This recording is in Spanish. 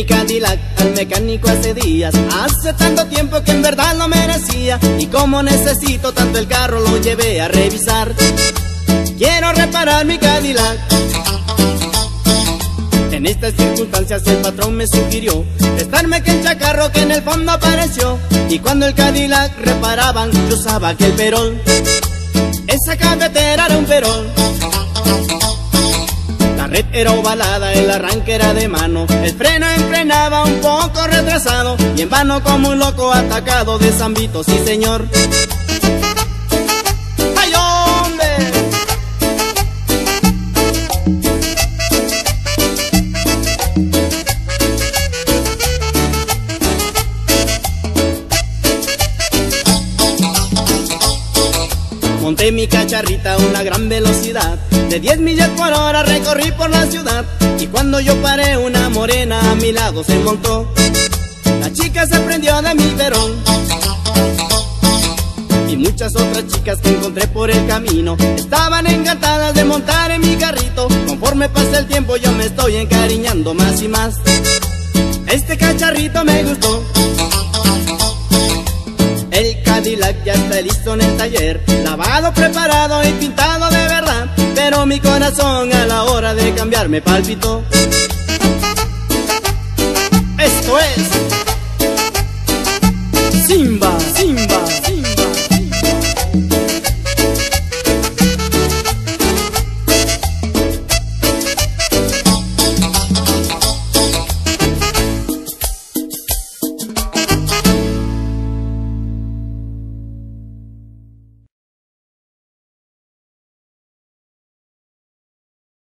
mi Cadillac al mecánico hace días. Hace tanto tiempo que en verdad lo merecía, y como necesito tanto el carro lo llevé a revisar. Quiero reparar mi Cadillac. En estas circunstancias el patrón me sugirió prestarme aquel chacarro que en el fondo apareció. Y cuando el Cadillac reparaban yo usaba aquel perol. Esa cafetera era un perol. La red era ovalada, el arranque era de mano, el freno enfrenaba un poco retrasado, y en vano como un loco atacado de Zambito, sí señor. ¡Ay, hombre! Monté mi cacharrita a una gran velocidad, de 10 millas por hora recorrí por la ciudad. Y cuando yo paré una morena a mi lado se montó. La chica se prendió de mi perón. Y muchas otras chicas que encontré por el camino estaban encantadas de montar en mi carrito. Conforme pasa el tiempo yo me estoy encariñando más y más. Este cacharrito me gustó. El Cadillac ya está listo en el taller, lavado, preparado y pintado de verdad. Pero mi corazón a la hora de cambiar me palpitó. Esto es Simba, Simba.